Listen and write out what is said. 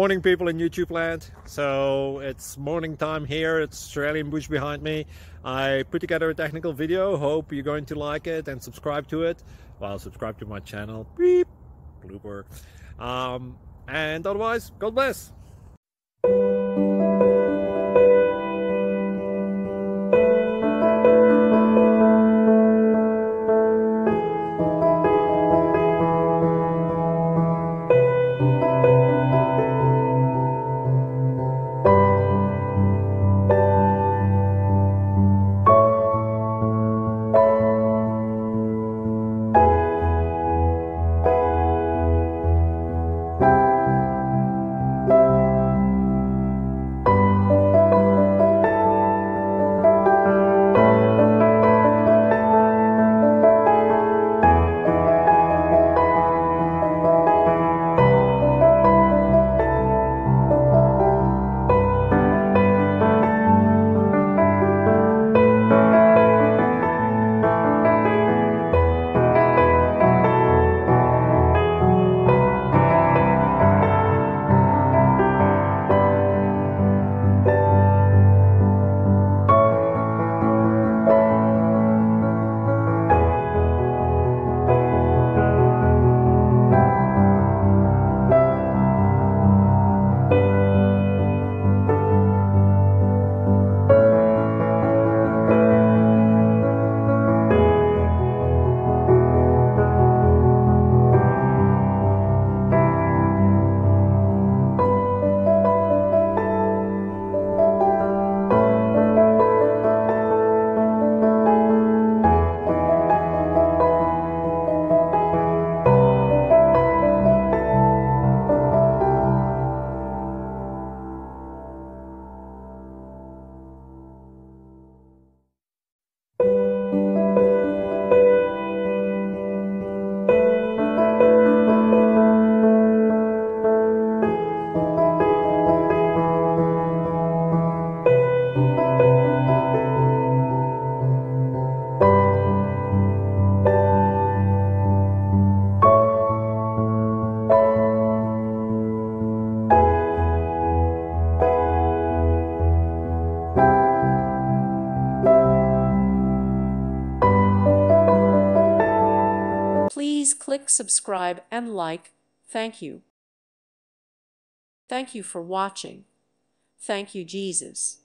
Morning, people in YouTube land. So it's morning time here. It's Australian bush behind me. I put together a technical video. Hope you're going to like it and subscribe to it. Well, subscribe to my channel. Beep. Blooper. And otherwise, God bless. Please click subscribe and like. Thank you. Thank you for watching. Thank you, Jesus.